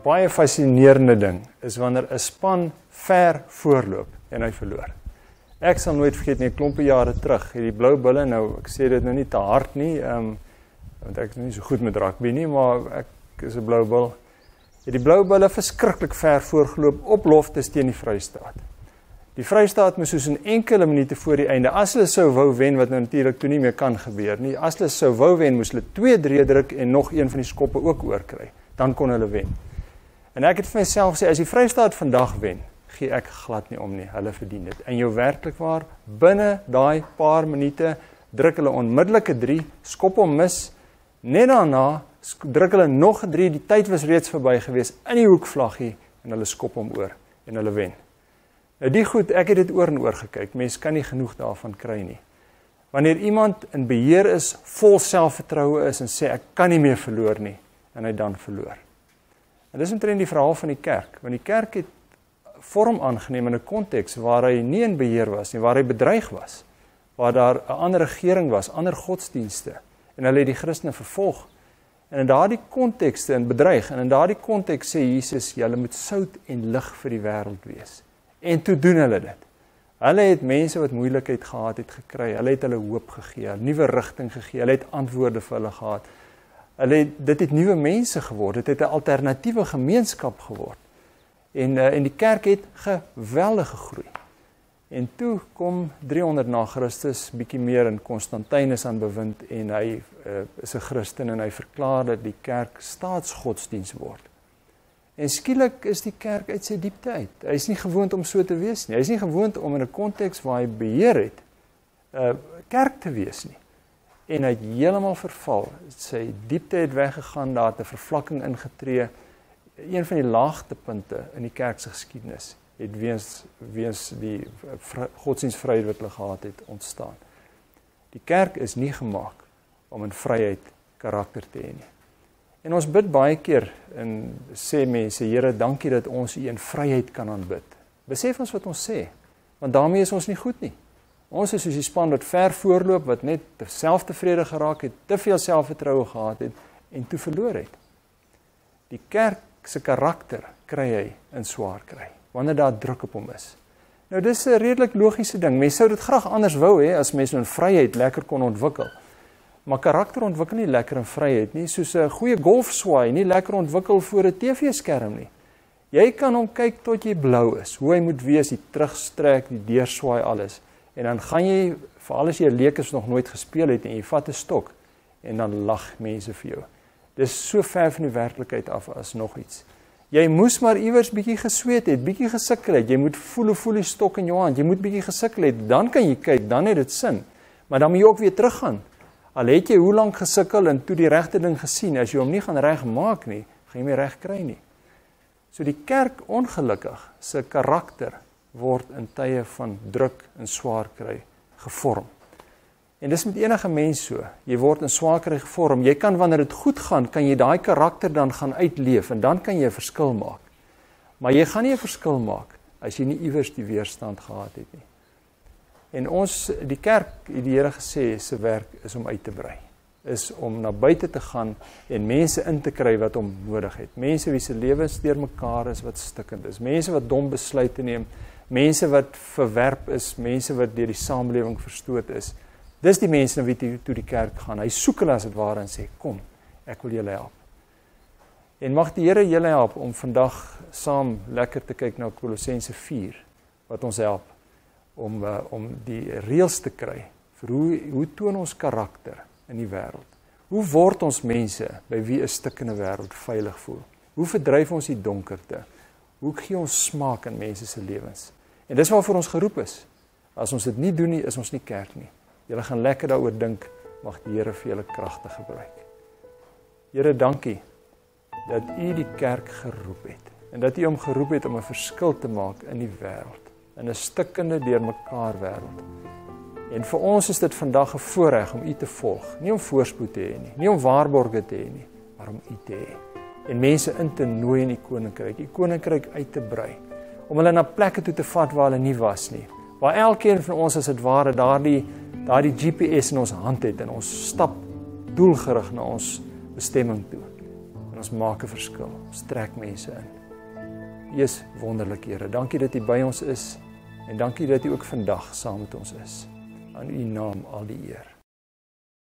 baie fascinerende ding is wanneer 'n span ver voorloop en hy verloor. Ek sal nooit vergeet nie, 'n klompie jare terug, die Blou Bulle, nou ek sê dit nou nie te hard nie, want ek is nie so goed met rugby nie, maar ek is 'n Blou Bul. Die Blou Bulle verskriklik ver voorgeloop op loftes teen die Vrystaat. Die Vrystaat moes soos in enkele minute voor die einde, as hulle sou wou wen, wat nou natuurlik toe nie meer kan gebeur nie, as hulle sou wou wen, moes hulle 2 druk en nog een van die skoppe ook oorkry. Dan kon hulle wen. En ek het vir myself gesê, as die Vrystaat vandag wen, gee ek glad nie om nie, hulle verdien dit. En jou werklik waar, binne daai paar minute, druk hulle onmiddellike 3, skop hom mis, net daarna, druk hulle nog 3, die tyd was reeds verby gewees, in die hoekvlaggie, en hulle skop hom oor, en hulle wen. Nou die goed, ek het dit oor en oor gekyk, mens kan nie genoeg daarvan kry nie. Wanneer iemand in beheer is, vol selfvertroue is, en sê, ek kan nie meer verloor nie, en hy dan verloor. En dis omtrent die verhaal van die kerk, want die kerk het vorm aangeneem in 'n konteks waar hy nie in beheer was nie, waar hy bedreig was, waar daar 'n ander regering was, ander godsdienste, en hulle het die Christene vervolg. En in daardie kontekste en bedreig, en in daardie konteks sê Jesus, julle moet sout en lig vir die wêreld wees. En toe doen hulle dit. Hulle het mense wat moeilikheid gehad het gekry, hulle het hulle hoop gegee, 'n nuwe rigting gegee, hulle het antwoorde vir hulle gehad. Dit het nuwe mense geword, dit het 'n alternatiewe gemeenskap geword. En die kerk het geweldig gegroei. En toe kom 300 na Christus, bietjie meer in Constantynus aan bewind, en hy is 'n Christen en hy verklaar dat die kerk staatsgodsdiens word. En skielik is die kerk uit sy diepte uit. Hy is nie gewoond om so te wees nie. Hy is nie gewoond om in 'n konteks waar hy beheer het, kerk te wees nie. En hy het heeltemal verval. Sy diepte het weggegaan, daar het 'n vervlakking ingetree. Een van die laagtepunte in die kerk se geskiedenis het weens die godsdienstvryheid wat hulle gehad het ontstaan. Die kerk is nie gemaak om in vryheid karakter te hê nie. En ons bid baie keer en sê mense, Here, dankie dat ons U in vryheid kan aanbid. Besef ons wat ons sê, want daarmee is ons nie goed nie. Ons is soos die span wat ver voorloop, wat net selftevrede geraak het, te veel selfvertroue gehad het en toe verloor het. Die kerk se karakter kry hy in swaar kry, wanneer daar druk op hom is. Nou dis 'n redelik logiese ding. Mense sou dit graag anders wou hê as mense in vryheid lekker kon ontwikkel. Maar karakter ontwikkel nie lekker in vryheid nie, soos 'n goeie golfswaai nie lekker ontwikkel voor 'n TV-skerm nie. Jy kan hom kyk tot jy blou is, hoe hy moet wees, die terugstrek, die deurswaai, alles. En dan gaan jy, veral as jy 'n leek is nog nooit gespeel het, en jy vat 'n stok, en dan lag mense vir jou. Dis so ver van die werklikheid af as nog iets. Jy moes maar iewers bietjie gesweet het, bietjie gesukkel het, jy moet voel die stok in jou hand, jy moet bietjie gesukkel het, dan kan jy kyk, dan het dit sin. Maar dan moet jy ook weer teruggaan. Al het jy hoe lank gesukkel en toe die regte ding gesien, as jy hom nie gaan reg maak nie, gaan jy nie reg kry nie. So die kerk ongelukkig, sy karakter word in tye van druk en swaar kry gevorm. En dis met enige mens so, jy word in swaar kry gevorm, jy kan wanneer dit goed gaan, kan jy daai karakter dan gaan uitleef, en dan kan jy 'n verskil maak. Maar jy gaan nie 'n verskil maak, as jy nie iewers die weerstand gehad het nie. En die kerk, het die Here gesê, sy werk is om uit te brei, is om na buite te gaan, en mense in te kry wat hom nodig het. Mense wie se lewens deur mekaar is, wat stikkend is, mense wat dom besluite neem, mense wat verwerp is, mense wat deur die samelewing verstoot is. Dis die mense na wie toe die kerk gaan. Hy soek hulle as het ware en sê, kom, ek wil julle help. En mag die Here julle help om vandag saam lekker te kyk na Kolossense 4, wat ons help om die reëls te kry vir hoe toon ons karakter in die wêreld. Hoe word ons mense by wie 'n stikkende wêreld veilig voel? Hoe verdryf ons die donkerte? Hoe gee ons smaak in mense se lewens? En dis waarvoor ons geroep is. As ons dit nie doen nie, is ons nie kerk nie. Julle gaan lekker daaroor dink, mag die Here vir julle kragtig gebruik. Here, dankie dat U die kerk geroep het, en dat U hom geroep het om 'n verskil te maak in die wêreld, in 'n stikkende deurmekaar wêreld. En vir ons is dit vandag 'n voorreg om U te volg, nie om voorspoed te hê nie, nie om waarborge te hê nie, maar om U te hê. En mense in te nooi in U koninkryk uit te brei, om hulle na plekke toe te vat waar hulle nie was nie, waar elkeen van ons as dit ware daardie GPS in ons hand het, en ons stap doelgerig na ons bestemming toe. en ons maak 'n verskil. Ons trek mense in. U is wonderlik, Here. Dankie dat U by ons is en dankie dat U ook vandag saam met ons is. Aan U naam al die eer.